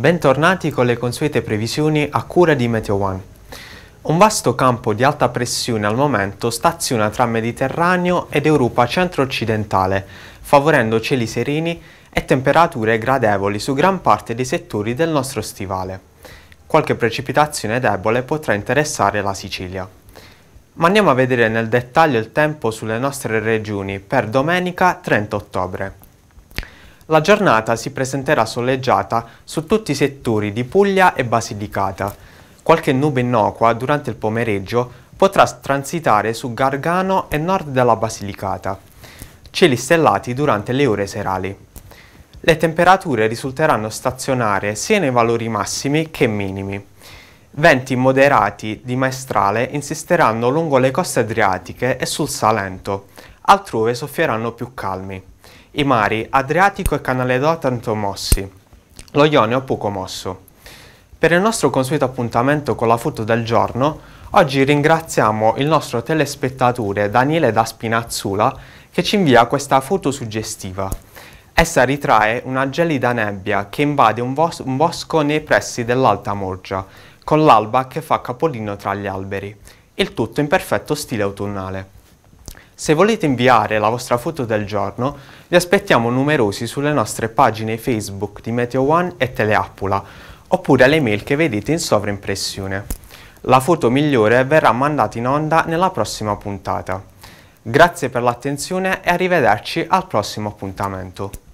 Bentornati con le consuete previsioni a cura di Meteo One. Un vasto campo di alta pressione al momento staziona tra Mediterraneo ed Europa centro-occidentale, favorendo cieli sereni e temperature gradevoli su gran parte dei settori del nostro stivale. Qualche precipitazione debole potrà interessare la Sicilia. Ma andiamo a vedere nel dettaglio il tempo sulle nostre regioni per domenica 30 ottobre. La giornata si presenterà soleggiata su tutti i settori di Puglia e Basilicata. Qualche nube innocua durante il pomeriggio potrà transitare su Gargano e nord della Basilicata. Cieli stellati durante le ore serali. Le temperature risulteranno stazionarie sia nei valori massimi che minimi. Venti moderati di maestrale insisteranno lungo le coste adriatiche e sul Salento, altrove soffieranno più calmi. I mari Adriatico e Canale d'Otranto mossi, lo Ionio poco mosso. Per il nostro consueto appuntamento con la foto del giorno, oggi ringraziamo il nostro telespettatore Daniele da Spinazzula che ci invia questa foto suggestiva. Essa ritrae una gelida nebbia che invade un bosco nei pressi dell'Alta Morgia, con l'alba che fa capolino tra gli alberi, il tutto in perfetto stile autunnale. Se volete inviare la vostra foto del giorno, vi aspettiamo numerosi sulle nostre pagine Facebook di Meteo One e Teleappula, oppure alle mail che vedete in sovraimpressione. La foto migliore verrà mandata in onda nella prossima puntata. Grazie per l'attenzione e arrivederci al prossimo appuntamento.